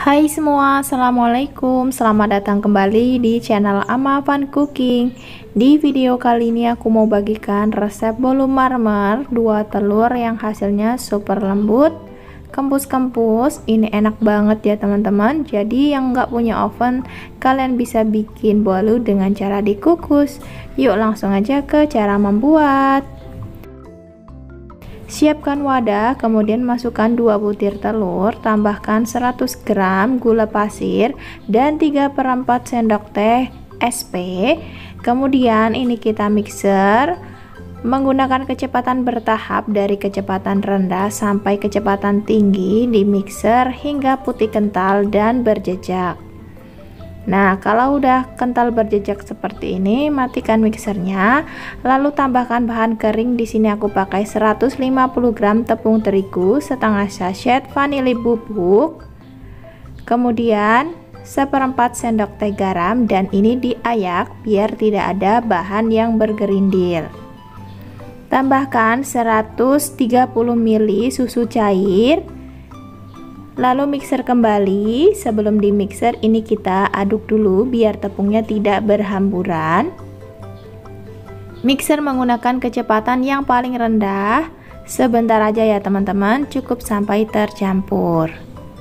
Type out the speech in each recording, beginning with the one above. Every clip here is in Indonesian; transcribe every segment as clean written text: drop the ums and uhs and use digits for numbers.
Hai semua, Assalamualaikum. Selamat datang kembali di channel Ama Fun Cooking. Di video kali ini aku mau bagikan resep bolu marmer 2 telur yang hasilnya super lembut, kempus-kempus. Ini enak banget ya teman-teman. Jadi yang nggak punya oven, kalian bisa bikin bolu dengan cara dikukus. Yuk langsung aja ke cara membuat. Siapkan wadah, kemudian masukkan 2 butir telur, tambahkan 100 gram gula pasir dan 3/4 sendok teh SP. Kemudian ini kita mixer menggunakan kecepatan bertahap dari kecepatan rendah sampai kecepatan tinggi, di mixer hingga putih kental dan berjejak. Nah, kalau udah kental berjejak seperti ini, matikan mixernya. Lalu tambahkan bahan kering. Di sini aku pakai 150 gram tepung terigu, setengah sachet vanili bubuk, kemudian 1/4 sendok teh garam, dan ini diayak biar tidak ada bahan yang bergerindil. Tambahkan 130 ml susu cair. Lalu mixer kembali. Sebelum di mixer ini kita aduk dulu biar tepungnya tidak berhamburan. Mixer menggunakan kecepatan yang paling rendah. Sebentar aja ya teman-teman, cukup sampai tercampur.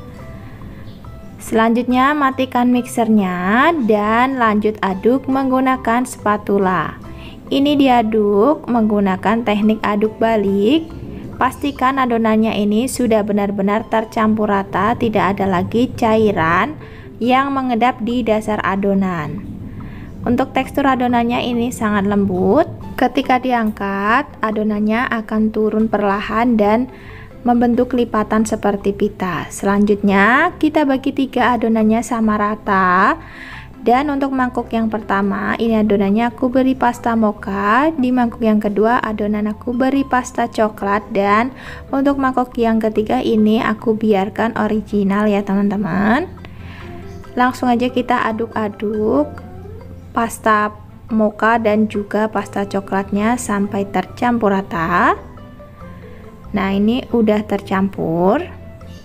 Selanjutnya matikan mixernya dan lanjut aduk menggunakan spatula. Ini diaduk menggunakan teknik aduk balik. Pastikan adonannya ini sudah benar-benar tercampur rata, tidak ada lagi cairan yang mengendap di dasar adonan. Untuk tekstur adonannya ini sangat lembut. Ketika diangkat, adonannya akan turun perlahan dan membentuk lipatan seperti pita. Selanjutnya kita bagi 3 adonannya sama rata. Dan untuk mangkuk yang pertama, ini adonannya aku beri pasta mocha. Di mangkuk yang kedua, adonan aku beri pasta coklat. Dan untuk mangkuk yang ketiga ini aku biarkan original ya teman-teman. Langsung aja kita aduk-aduk pasta mocha dan juga pasta coklatnya sampai tercampur rata. Nah, ini udah tercampur.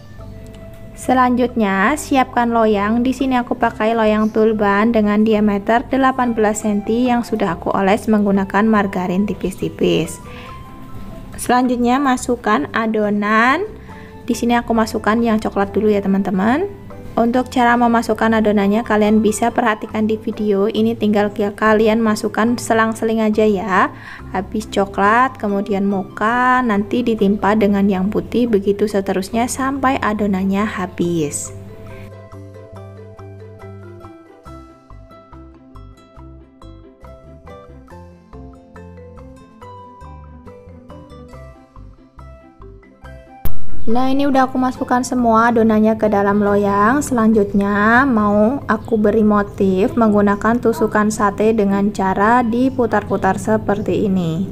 Selanjutnya siapkan loyang. Di sini aku pakai loyang tulban dengan diameter 18 cm yang sudah aku oles menggunakan margarin tipis-tipis. Selanjutnya masukkan adonan. Di sini aku masukkan yang coklat dulu ya teman-teman. Untuk cara memasukkan adonannya kalian bisa perhatikan di video ini, tinggal kalian masukkan selang-seling aja ya. Habis coklat, kemudian mocha, nanti ditimpa dengan yang putih, begitu seterusnya sampai adonannya habis. Nah, ini udah aku masukkan semua adonannya ke dalam loyang. Selanjutnya mau aku beri motif menggunakan tusukan sate dengan cara diputar-putar seperti ini.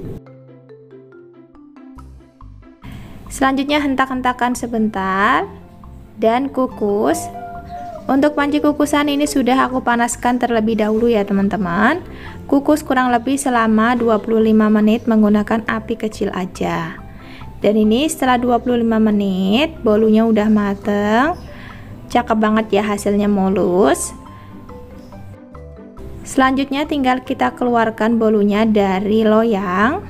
Selanjutnya hentak-hentakan sebentar dan kukus. Untuk panci kukusan ini sudah aku panaskan terlebih dahulu ya teman-teman. Kukus kurang lebih selama 25 menit menggunakan api kecil aja. Dan ini setelah 25 menit bolunya udah mateng. Cakep banget ya, hasilnya mulus. Selanjutnya tinggal kita keluarkan bolunya dari loyang.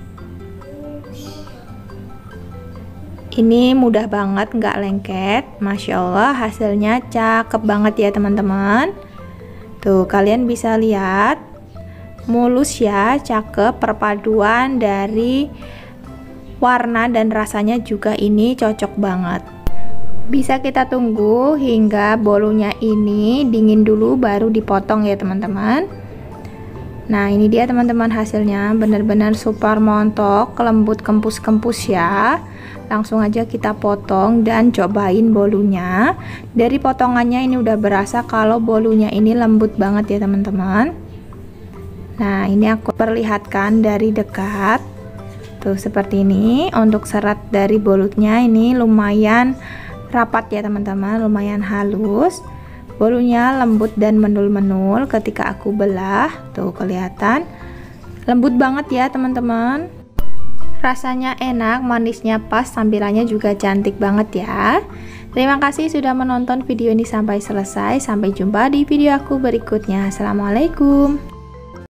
Ini mudah banget, nggak lengket. Masya Allah, hasilnya cakep banget ya teman-teman. Tuh kalian bisa lihat, mulus ya, cakep. Perpaduan dari warna dan rasanya juga ini cocok banget. Bisa kita tunggu hingga bolunya ini dingin dulu baru dipotong ya teman-teman. Nah, ini dia teman-teman hasilnya, benar-benar super montok, lembut, kempus-kempus ya. Langsung aja kita potong dan cobain bolunya. Dari potongannya ini udah berasa kalau bolunya ini lembut banget ya teman-teman. Nah, ini aku perlihatkan dari dekat. Tuh seperti ini. Untuk serat dari bolutnya ini lumayan rapat ya teman-teman, lumayan halus. Bolunya lembut dan menul-menul ketika aku belah. Tuh kelihatan lembut banget ya teman-teman. Rasanya enak, manisnya pas, tampilannya juga cantik banget ya. Terima kasih sudah menonton video ini sampai selesai. Sampai jumpa di video aku berikutnya. Assalamualaikum.